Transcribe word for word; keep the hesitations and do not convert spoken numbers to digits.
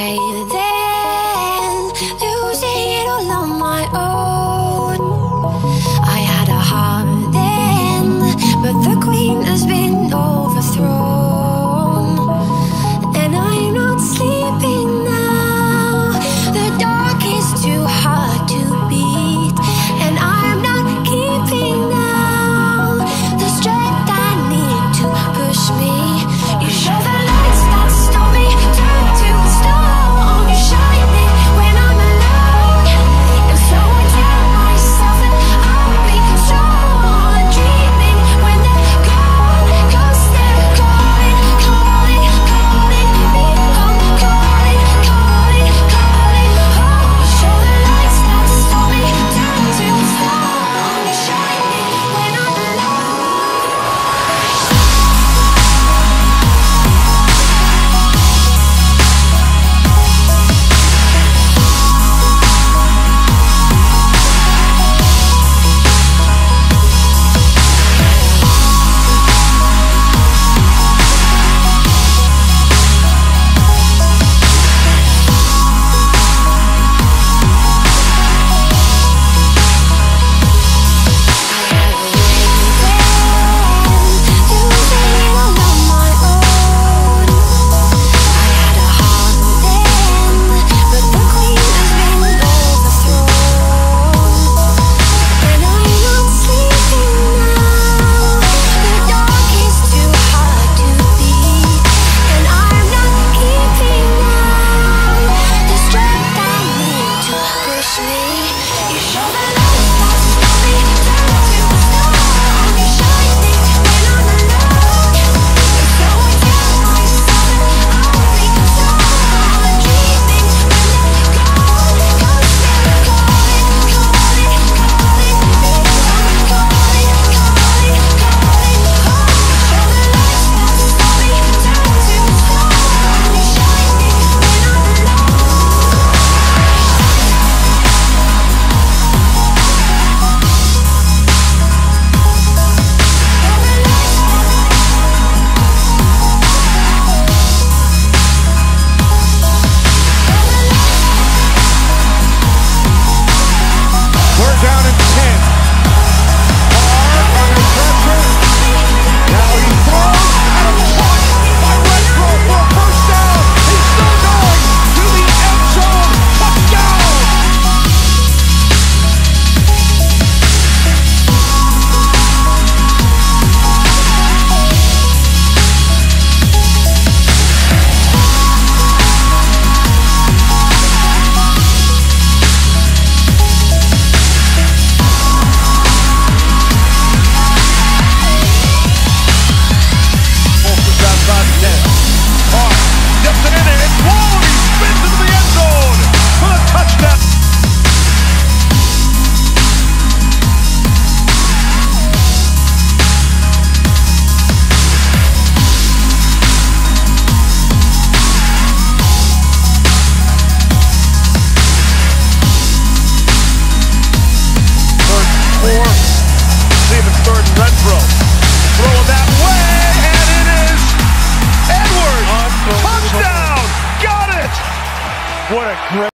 away then, losing it all on my own. I had a heart then, but the queen has been overthrown, and I'm not sleeping now. The dark is too hard to beat, and I'm not keeping now the strength I need to push me. You show the lights that stop me, turn to stone. You shine me when I'm alone, and so I tell myself that I'll be strong. Dreaming when they're gone, 'cause they're calling, calling, calling me. I'm calling, calling, calling home. You show the lights that stop me, turn to stone. You shine me when I'm alone. What a great